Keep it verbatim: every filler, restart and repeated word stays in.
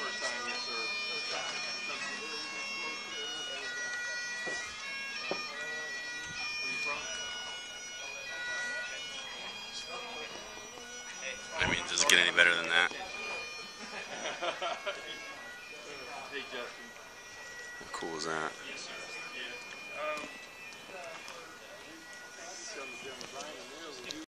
first time, yes, sir. Where you from? I mean, does it get any better than that? Hey, Justin. How cool is that?